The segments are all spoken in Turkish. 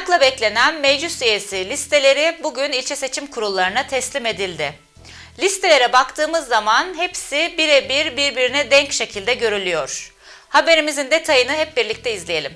Merakla beklenen meclis üyesi listeleri bugün ilçe seçim kurullarına teslim edildi. Listelere baktığımız zaman hepsi birebir birbirine denk şekilde görülüyor. Haberimizin detayını hep birlikte izleyelim.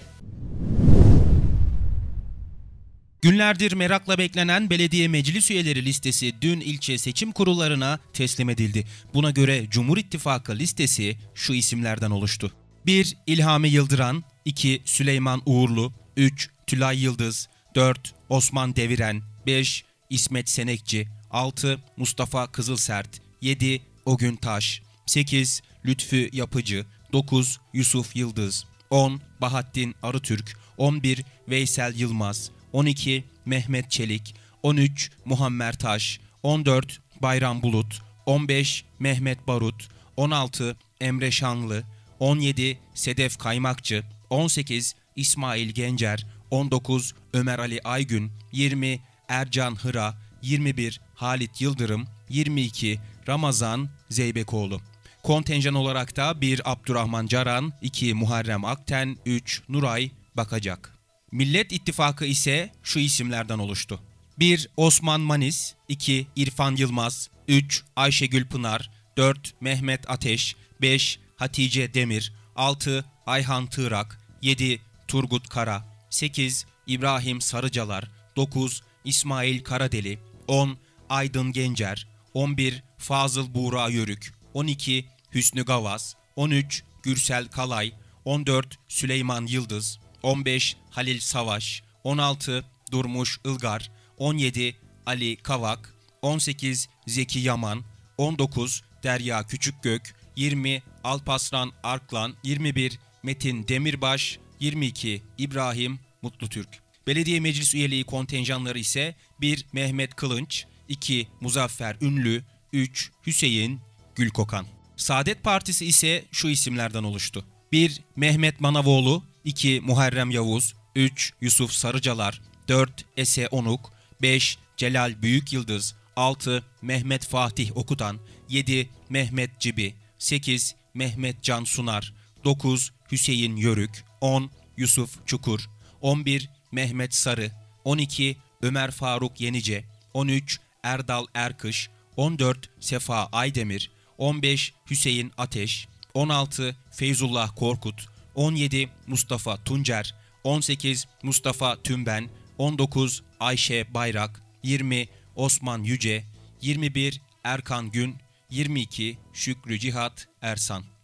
Günlerdir merakla beklenen belediye meclis üyeleri listesi dün ilçe seçim kurullarına teslim edildi. Buna göre Cumhur İttifakı listesi şu isimlerden oluştu. 1. İlhami Yıldıran, 2. Süleyman Uğurlu, 3. Tülay Yıldız, 4. Osman Deviren, 5. İsmet Senekçi, 6. Mustafa Kızılsert, 7. Ogün Taş, 8. Lütfü Yapıcı, 9. Yusuf Yıldız, 10. Bahattin Arıtürk, 11. Veysel Yılmaz, 12. Mehmet Çelik, 13. Muhammer Taş, 14. Bayram Bulut, 15. Mehmet Barut, 16. Emre Şanlı, 17. Sedef Kaymakçı, 18. İsmail Gencer, 19. Ömer Ali Aygün, 20. Ercan Hıra, 21. Halit Yıldırım, 22. Ramazan Zeybekoğlu. Kontenjan olarak da 1. Abdurrahman Caran, 2. Muharrem Akten, 3. Nuray Bakacak. Millet İttifakı ise şu isimlerden oluştu. 1. Osman Manis, 2. İrfan Yılmaz, 3. Ayşegül Pınar, 4. Mehmet Ateş, 5. Hatice Demir, 6. Ayhan Tığrak, 7. Turgut Kara, 8. İbrahim Sarıcalar, 9. İsmail Karadeli, 10. Aydın Gencer, 11. Fazıl Buğra Yörük, 12. Hüsnü Gavaz, 13. Gürsel Kalay, 14. Süleyman Yıldız, 15. Halil Savaş, 16. Durmuş Ilgar, 17. Ali Kavak, 18. Zeki Yaman, 19. Derya Küçükgök, 20. Alparslan Arklan, 21. Metin Demirbaş, 22. İbrahim Mutlutürk. Belediye meclis üyeliği kontenjanları ise 1. Mehmet Kılınç, 2. Muzaffer Ünlü, 3. Hüseyin Gülkokan. Saadet Partisi ise şu isimlerden oluştu. 1. Mehmet Manavoğlu, 2. Muharrem Yavuz, 3. Yusuf Sarıcalar, 4. Ese Onuk, 5. Celal Büyükyıldız, 6. Mehmet Fatih Okutan, 7. Mehmet Cibi, 8. Mehmet Can Sunar, 9. Hüseyin Yörük, 10. Yusuf Çukur, 11. Mehmet Sarı, 12. Ömer Faruk Yenice, 13. Erdal Erkış, 14. Sefa Aydemir, 15. Hüseyin Ateş, 16. Feyzullah Korkut, 17. Mustafa Tuncer, 18. Mustafa Tümben, 19. Ayşe Bayrak, 20. Osman Yüce, 21. Erkan Gün, 22. Şükrü Cihat Ersan.